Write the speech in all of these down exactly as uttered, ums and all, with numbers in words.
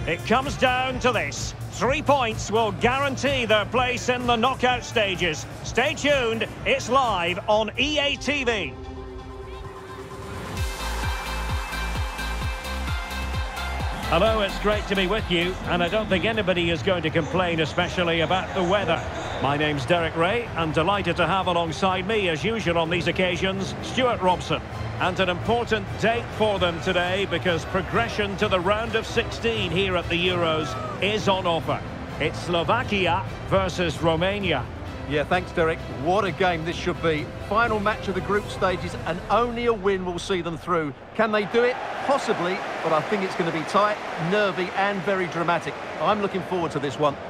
It comes down to this. Three points will guarantee their place in the knockout stages. Stay tuned, it's live on E A T V. Hello, it's great to be with you, and I don't think anybody is going to complain, especially about the weather. My name's Derek Ray, and delighted to have alongside me, as usual on these occasions, Stuart Robson. And an important date for them today, because progression to the round of sixteen here at the Euros is on offer. It's Slovakia versus Romania. Yeah, thanks, Derek. What a game this should be. Final match of the group stages, and only a win will see them through. Can they do it? Possibly, but I think it's going to be tight, nervy, and very dramatic. I'm looking forward to this one.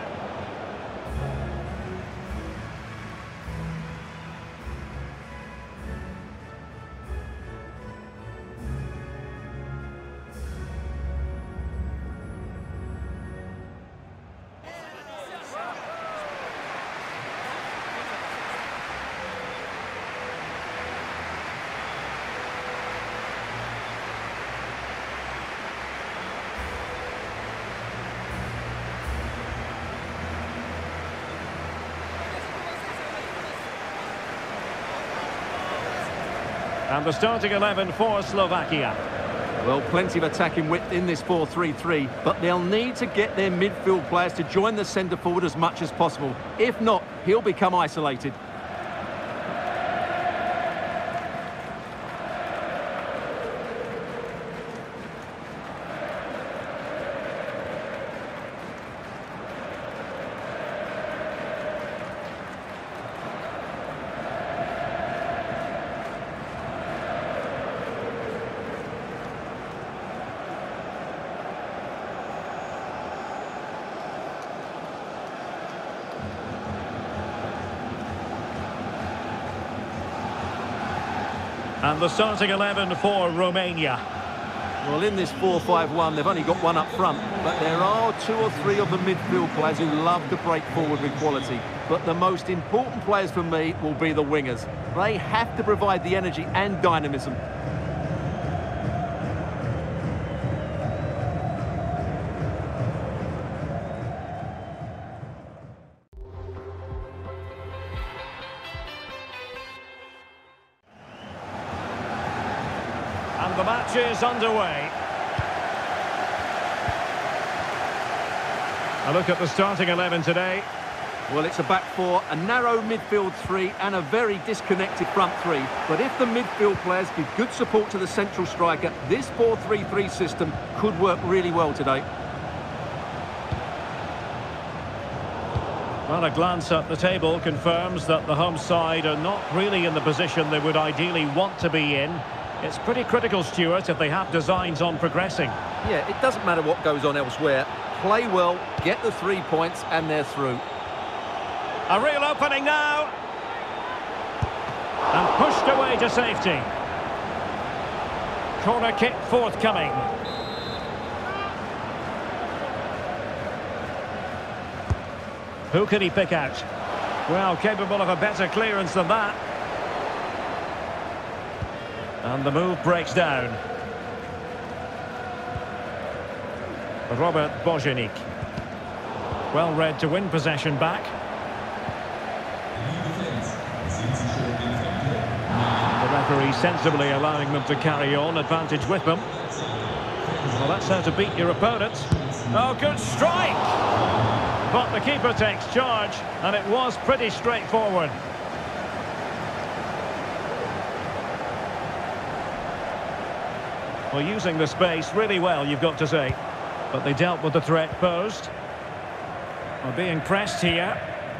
And the starting eleven for Slovakia. Well, plenty of attacking width in this four three three, but they'll need to get their midfield players to join the centre forward as much as possible. If not, he'll become isolated. And the starting eleven for Romania. Well, in this four five one, they've only got one up front, but there are two or three of the midfield players who love to break forward with quality. But the most important players for me will be the wingers. They have to provide the energy and dynamism. And the match is underway. A look at the starting eleven today. Well, it's a back four, a narrow midfield three and a very disconnected front three. But if the midfield players give good support to the central striker, this four three three system could work really well today. Well, a glance at the table confirms that the home side are not really in the position they would ideally want to be in. It's pretty critical, Stuart, if they have designs on progressing. Yeah, it doesn't matter what goes on elsewhere. Play well, get the three points, and they're through. A real opening now. And pushed away to safety. Corner kick forthcoming. Who can he pick out? Well, capable of a better clearance than that. And the move breaks down. Robert Bojanic. Well read to win possession back. The referee sensibly allowing them to carry on, advantage with them. Well, that's how to beat your opponent. Oh, good strike! But the keeper takes charge, and it was pretty straightforward. Well, using the space really well, you've got to say. But they dealt with the threat posed. Well, being pressed here.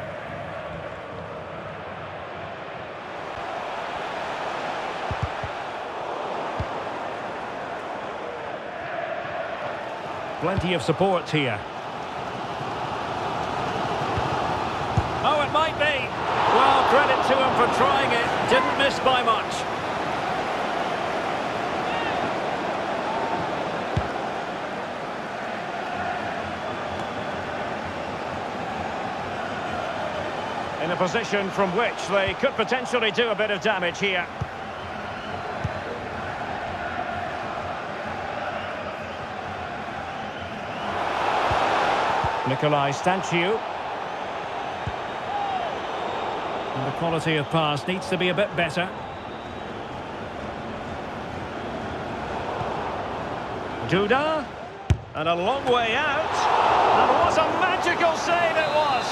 Plenty of support here. Oh, it might be. Well, credit to him for trying it. Didn't miss by much. In a position from which they could potentially do a bit of damage here. Nicolai Stanciu. And the quality of pass needs to be a bit better. Duda. And a long way out. And what a magical save it was!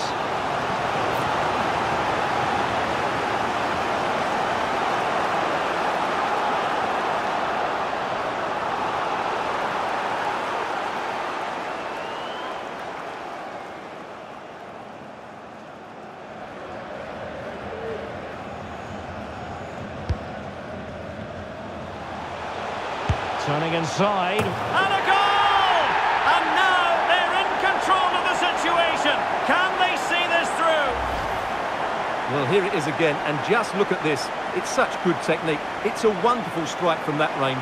Turning inside, and a goal! And now they're in control of the situation. Can they see this through? Well, here it is again, and just look at this. It's such good technique. It's a wonderful strike from that range.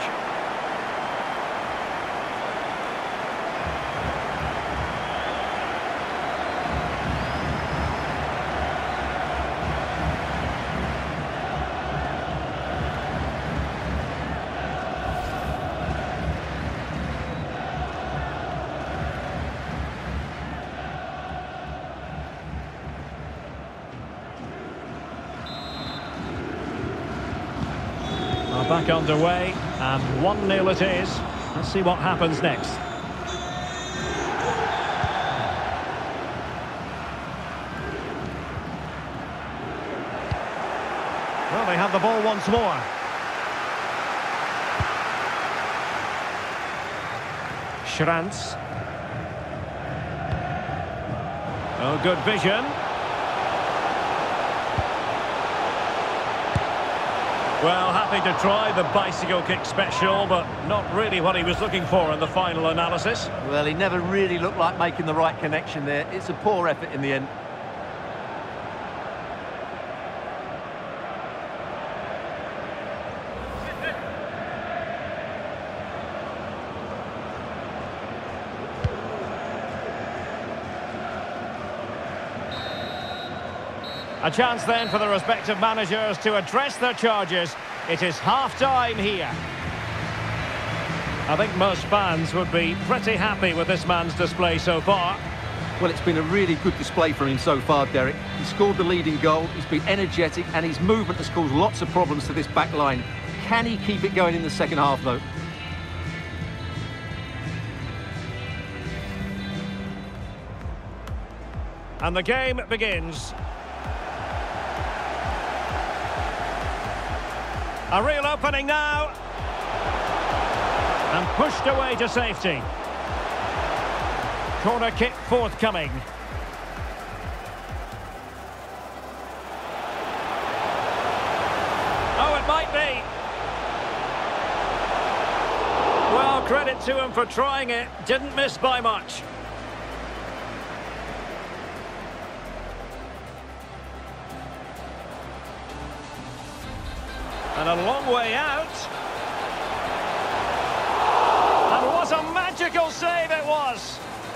Back underway, and one nil it is. Let's see what happens next. Well, they have the ball once more. Schranz. Oh, good vision. Well, happy to try the bicycle kick special, but not really what he was looking for in the final analysis. Well, he never really looked like making the right connection there. It's a poor effort in the end. A chance then for the respective managers to address their charges. It is half-time here. I think most fans would be pretty happy with this man's display so far. Well, it's been a really good display from him so far, Derek. He scored the leading goal, he's been energetic, and his movement has caused lots of problems to this back line. Can he keep it going in the second half, though? And the game begins. A real opening now. And pushed away to safety. Corner kick forthcoming. Oh, it might be. Well, credit to him for trying it. Didn't miss by much. And a long way out. And what a magical save it was!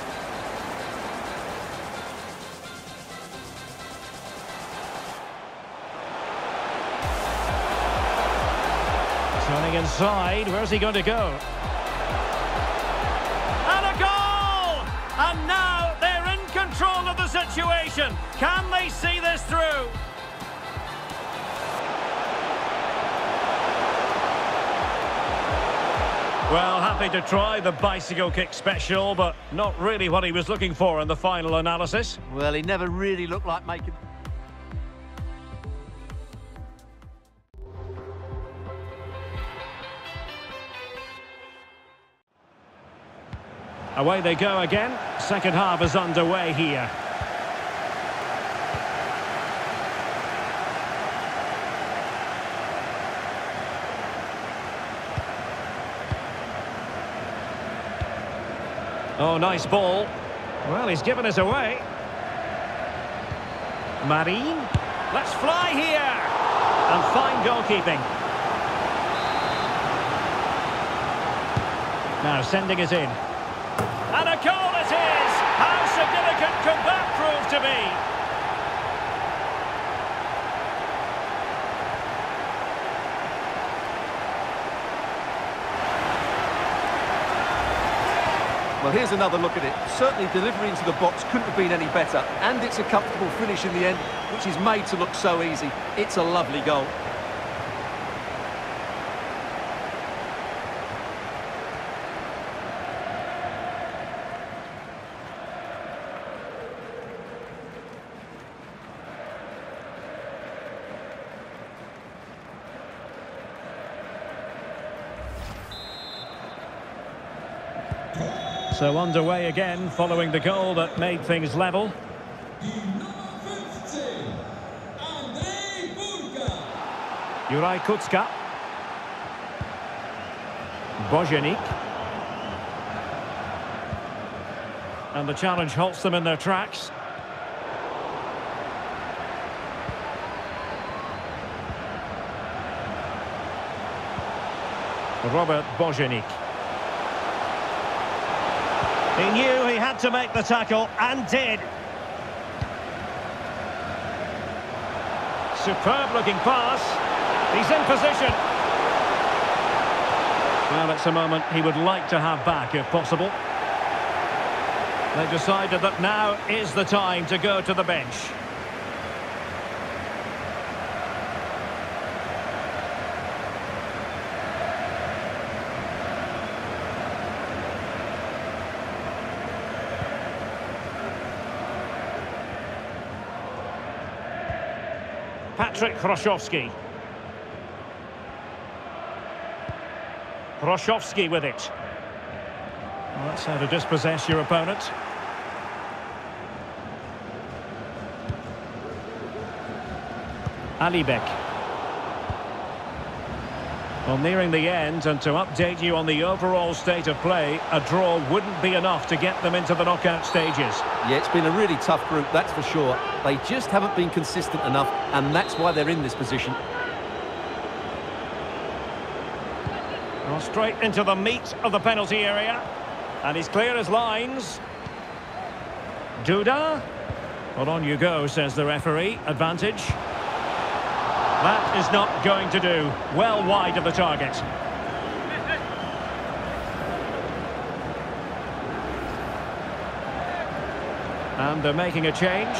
Turning inside, where's he going to go? And a goal! And now they're in control of the situation. Can they see this through? Well, happy to try the bicycle kick special, but not really what he was looking for in the final analysis. Well, he never really looked like making... Away they go again. Second half is underway here. Oh, nice ball. Well, he's given us away. Marin. Let's fly here. And fine goalkeeping. Now sending it in. And a goal it is! How significant could that prove to be? Well, here's another look at it. Certainly delivery into the box couldn't have been any better. And it's a comfortable finish in the end, which is made to look so easy. It's a lovely goal. So underway again, following the goal that made things level. Juraj Kucka. Bojanic. And the challenge halts them in their tracks. Robert Bojanic. He knew he had to make the tackle, and did. Superb looking pass. He's in position. Well, it's a moment he would like to have back, if possible. They decided that now is the time to go to the bench. Patryk Hroszowski. Hroszowski with it. Well, that's how to dispossess your opponent. Alibek. Well, nearing the end, and to update you on the overall state of play, a draw wouldn't be enough to get them into the knockout stages. Yeah, it's been a really tough group, that's for sure. They just haven't been consistent enough, and that's why they're in this position. Well, straight into the meat of the penalty area. And he's clear as lines. Duda. Well, on you go, says the referee. Advantage. That is not going to do. Well wide of the target. And they're making a change.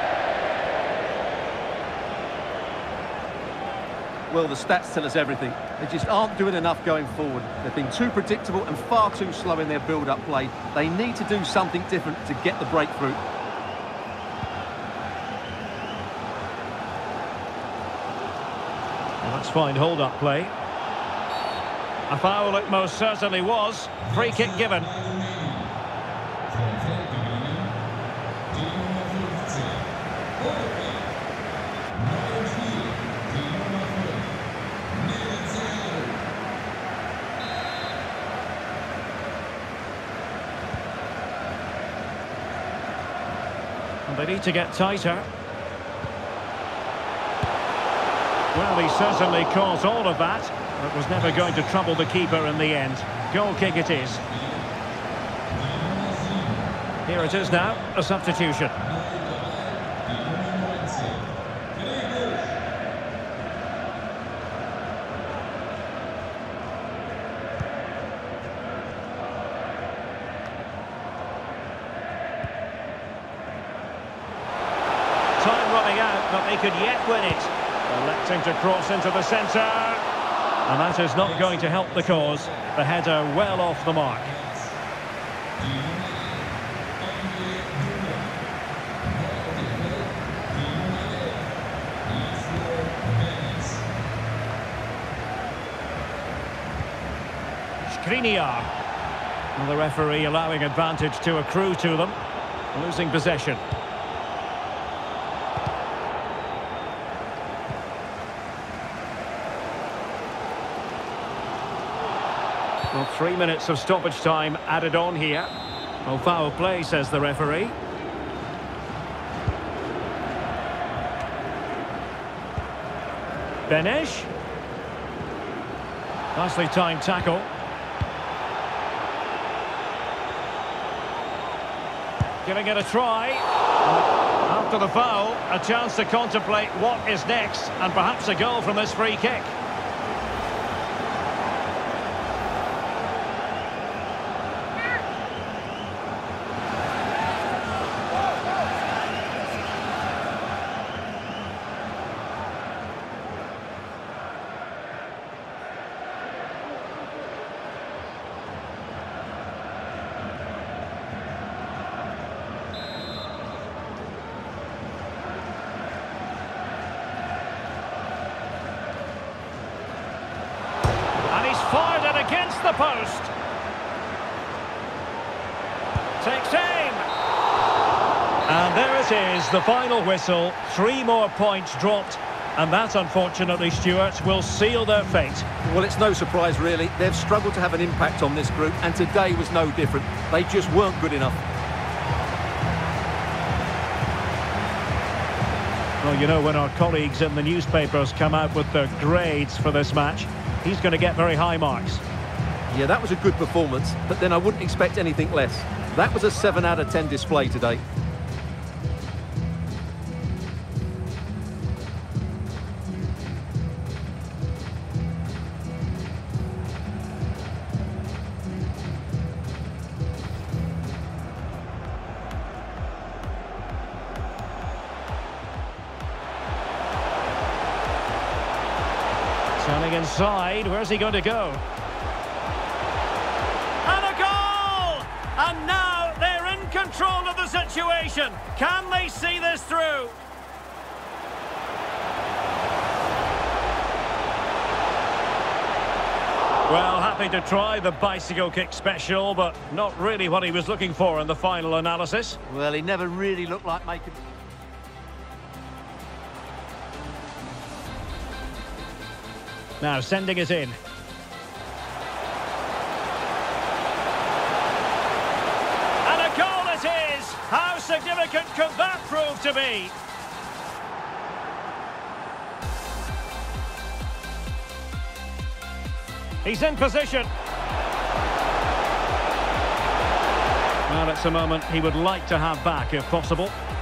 Well, the stats tell us everything. They just aren't doing enough going forward. They've been too predictable and far too slow in their build-up play. They need to do something different to get the breakthrough. Well, that's fine hold-up play. A foul it most certainly was. Free kick given. They need to get tighter. Well, he certainly caused all of that, but was never going to trouble the keeper in the end. Goal kick it is. Here it is now, a substitution. Time running out, but they could yet win it. Electing to cross into the centre. And that is not going to help the cause. The header well off the mark. Skriniar. And the referee allowing advantage to accrue to them. Losing possession. Well, three minutes of stoppage time added on here. Well, foul play, says the referee. Benesh. Nicely timed tackle. Giving it a try. After the foul, a chance to contemplate what is next, and perhaps a goal from this free kick. against the post. Takes aim. And there it is, the final whistle. Three more points dropped. And that, unfortunately, Stuart, will seal their fate. Well, it's no surprise, really. They've struggled to have an impact on this group, and today was no different. They just weren't good enough. Well, you know, when our colleagues in the newspapers come out with their grades for this match, he's going to get very high marks. Yeah, that was a good performance, but then I wouldn't expect anything less. That was a seven out of ten display today. Turning inside, where's he going to go? And a goal! And now they're in control of the situation. Can they see this through? Well, happy to try the bicycle kick special, but not really what he was looking for in the final analysis. Well, he never really looked like making... Now sending it in. And a goal it is! How significant could that prove to be? He's in position. Well, it's a moment he would like to have back if possible.